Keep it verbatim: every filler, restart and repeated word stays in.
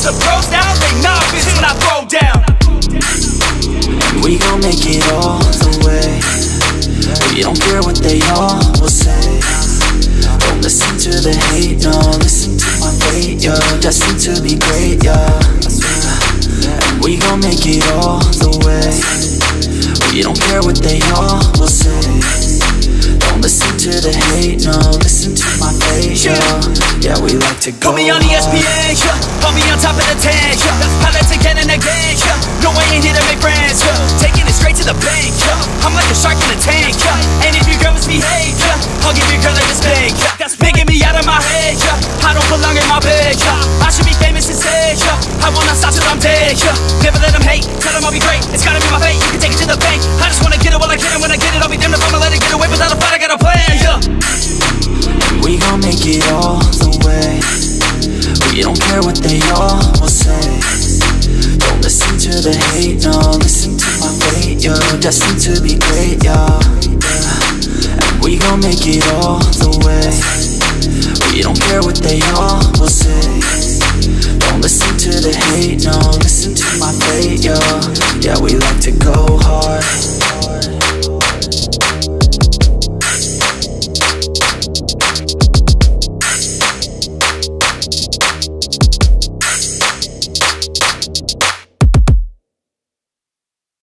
of pros now, they novice when I throw down. And we gon' make it all the way. We don't care what they all will say. Don't listen to the hate, no, listen to my fate, yo. Destined to be great, yeah. And we gon' make it all the way. We don't care what they all will say. Don't listen to the hate, no, listen to my fate, yo. Yeah, we like to go Put me on E S P N, yeah. Put me on top of the ten, yeah. Pilots again and again, yeah. No, I ain't here to make friends, yeah. Taking it straight to the bank, yeah. I'm like a shark in a tank, yeah. And if your girl misbehave, yeah, I'll give your girl like a spank, yeah. That's making me out of my head, yeah. I don't belong in my bed, yeah. I should be famous instead, yeah. I will not stop till I'm dead, yeah. Never let them hate, tell them I'll be great. It's gotta be my fate, you can take it to the bank. I just wanna get it while I can, and when I get it, I'll be damned if I'ma let it get away. Without a fight, I got a plan, yeah. We gon' make it all the way. We don't care what they all will say. Don't listen to the hate, no, listen to my fate, yo. Destined to be great, yeah, yeah. And we gon' make it all the way. We don't care what they all will say. Don't listen to the hate, no, listen to my fate, yo. Yeah, we like to go hard.